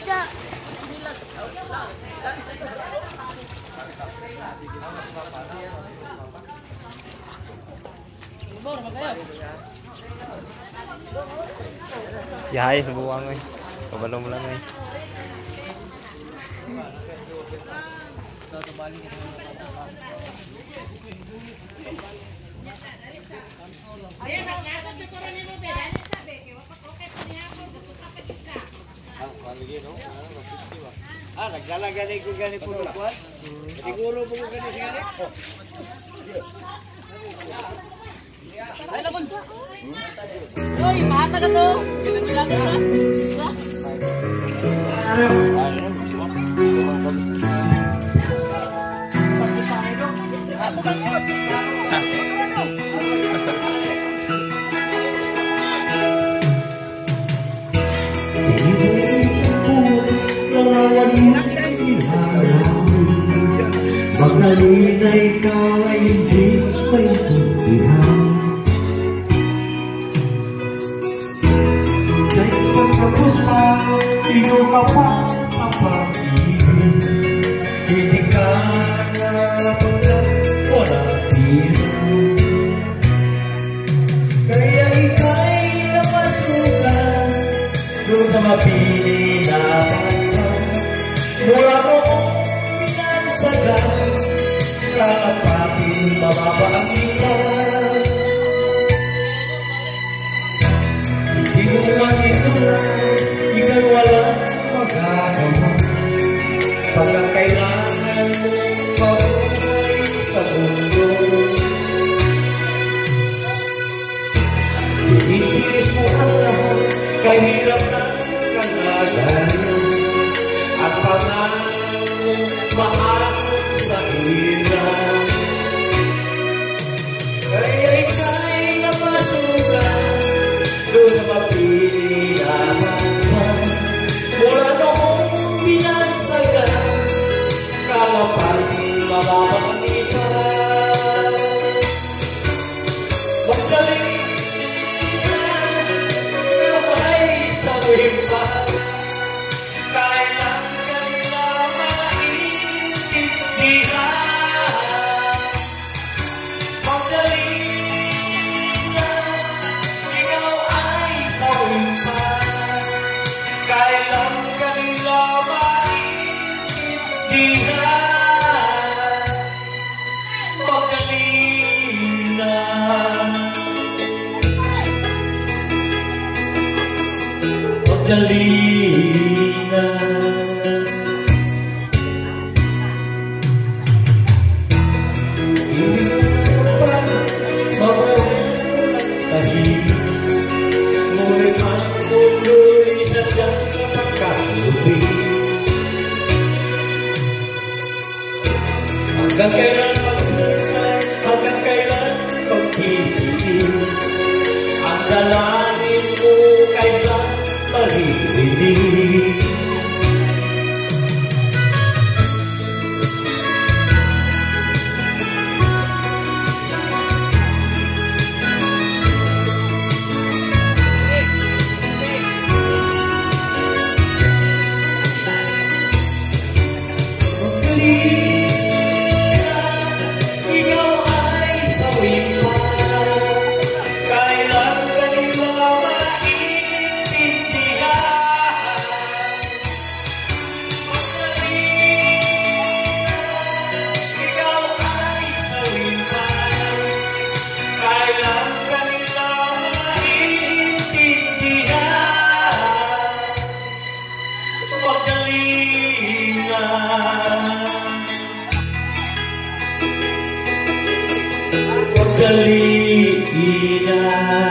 Yahay sa buwang eh. Kabalo mo lang eh. Nagdala-gani ko gani po lukuan. Siguro po ko gani siya gani. Ay, lagon. Uy, mahata na to. Bilang-bilang na. Magdalena ikaw ay hindi maintindihan. Sa isang kapos pa, ino ka pa sa pag-ibig. Hindi ka napagkat wala tira. Kaya ika'y napasukan doon sa mapili na pagkat. Mula noong minansagan, kakapatin mababa ang kita. Hindi ko man ito, ikaw walang magagawa. Pagkakailangan mo mabuhay sa mundo, itiis mo ang lahat, kahirap ng kalagayan. At pangalan mo maakot sa hirap. Kaya ika'y napasukan doon sa mapili na hanggang. Mula noong binansagan, kalapatin mamamangitan. Magdaling na kamay sa wimpan. Kailan kanila maintindihan. Magdali na ikaw ay sa wimpan. Kailan kanila maintindihan. Magdali na. Magdali na. Ngunit ang mundo'y sadyang nakakalubi. Hanggang kailan magpapalay, hanggang kailan pagpipili. Ang dalangin mo kailan maririnig. Ikaw ay sa wimpan. Kailan kanila maintindihan. Ikaw ay sa wimpan. Kailan kanila maintindihan. Magdali na. Magdali na.